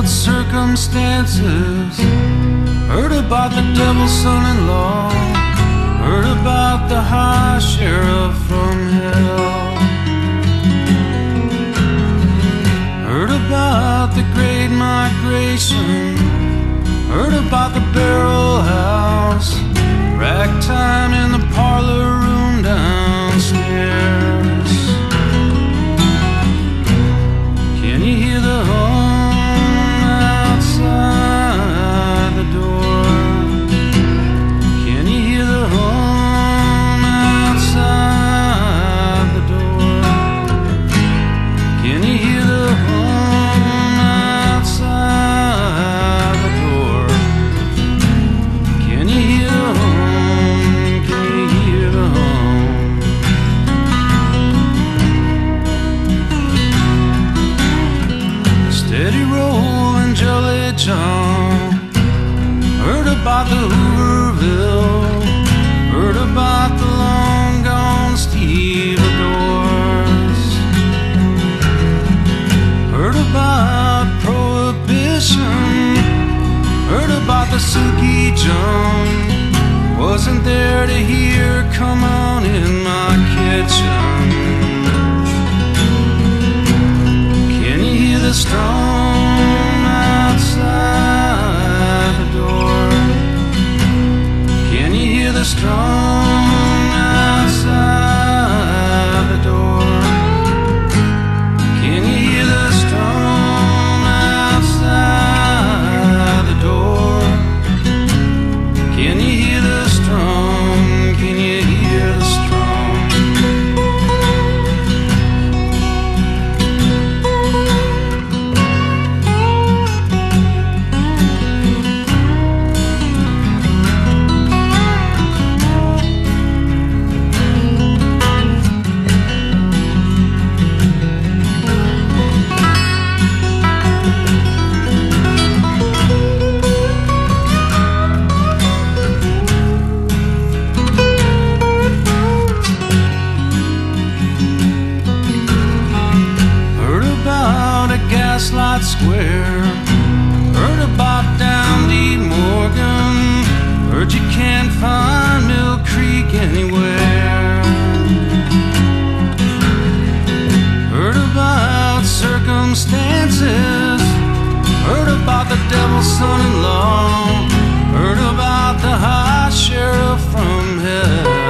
about circumstances, heard about the devil's son-in-law, heard about the high sheriff from hell, heard about the great migration, heard about the barrel house, ragtime in the parlor room downstairs. Can you hear the hum outside the door? Can you hear the hum outside the door? Can you hear the hum outside the door? Can you hear the hum? Can you hear the hum? Steady rolling Jelly John, heard about the Hooverville, heard about the long gone stevedores, heard about prohibition, heard about the Suki Jung, wasn't there to hear, come on in my kitchen. Can you hear the strum outside the door? Can you hear the strum outside the door? Can you hear the strum outside the door? Can you hear the strum? Can you hear the strum? Gaslight Square, heard about Downey Morgan, heard you can't find Mill Creek anywhere, heard about circumstances, heard about the devil's son-in-law, heard about the high sheriff from hell.